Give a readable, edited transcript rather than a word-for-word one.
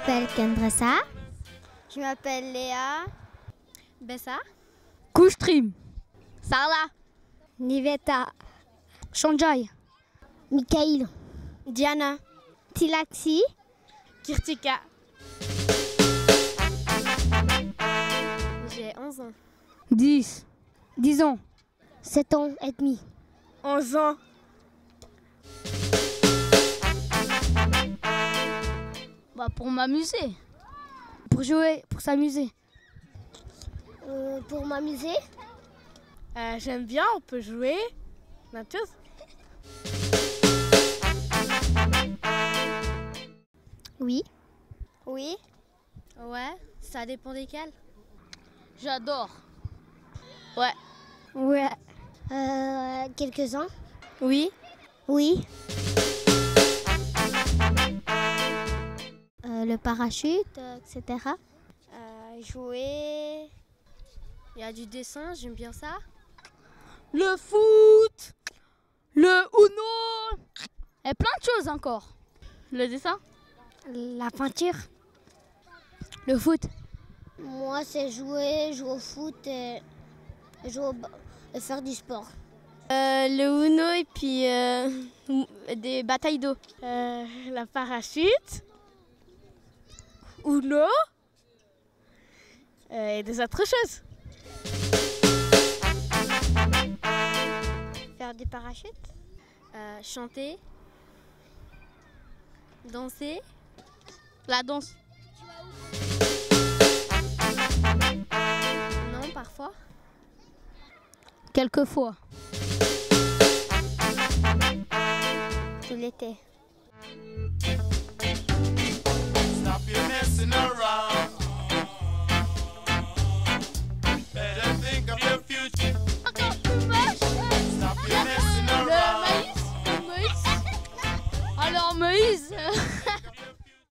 m'appelle Kendressa. Je m'appelle Léa. Bessa. Kouchtrim. Sarla. Niveta. Shanjai. Mikhail. Diana. Tilaxi. Kirtika. J'ai 11 ans. 10. 10 ans. 7 ans et demi. 11 ans. Bah pour m'amuser. Pour jouer, pour s'amuser. Pour m'amuser. J'aime bien, on peut jouer. Plein de choses. Oui. Oui. Ouais, ça dépend desquels. J'adore. Ouais. Ouais. Quelques-uns. Oui. Oui. Le parachute, etc. Jouer. Il y a du dessin, j'aime bien ça. Le foot. Le Uno. Et plein de choses encore. Le dessin. La peinture. Le foot. Moi, c'est jouer au foot et faire du sport. Le Uno et puis des batailles d'eau. La parachute. Uno. Et des autres choses. Faire des parachutes. Chanter. Danser. La danse. Non, parfois. Quelquefois. Tout l'été.